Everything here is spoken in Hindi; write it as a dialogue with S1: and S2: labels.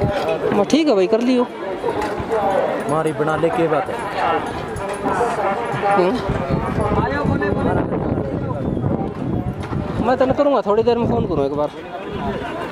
S1: ठीक है भाई, कर लियो।
S2: हमारी बना ले के बात है।
S1: मैं तेन करूँगा, थोड़ी देर में फ़ोन करूँ एक बार।